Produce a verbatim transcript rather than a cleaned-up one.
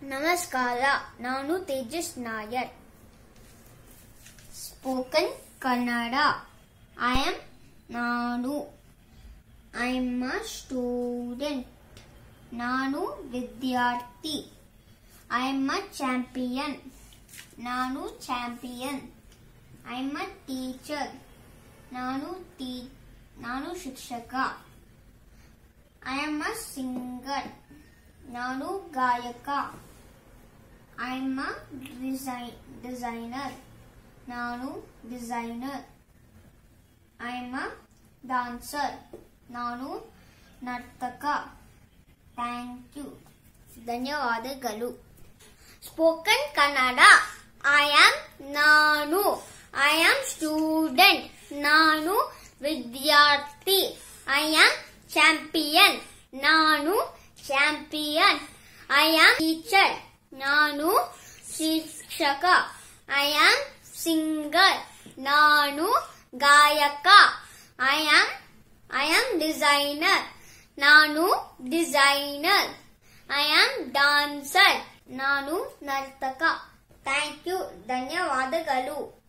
ನಮಸ್ಕಾರ, ನಾನು Tejas Nair. Spoken Kannada. I am ನಾನು ಐ ಆಮ್ ಅ ಸ್ಟೂಡೆಂಟ್. ನಾನು ವಿದ್ಯಾರ್ಥಿ. I am a champion. ನಾನು champion. I am a teacher. ನಾನು ಟೀ ನಾನು ಶಿಕ್ಷಕ. I am a singer. ನಾನು ಗಾಯಕ. I am a designer. ನಾನು designer. I am a dancer. ನಾನು ನರ್ತಕ. Thank you. ಧನ್ಯವಾದಗಳು. ಸ್ಪೋಕನ್ ಕನ್ನಡ. ಐ ಆಮ್ ನಾನು ಐ ಆಮ್ ಸ್ಟೂಡೆಂಟ್. ನಾನು ವಿದ್ಯಾರ್ಥಿ. I am champion. ನಾನು ಚಾಂಪಿಯನ್. I am teacher. ನಾನು ಶಿಕ್ಷಕ. I am singer. ನಾನು ಗಾಯಕ. I am I am designer. ನಾನು ಡಿಸೈನರ್. I am dancer. ನಾನು ನರ್ತಕ. Thank you. ಧನ್ಯವಾದಗಳು.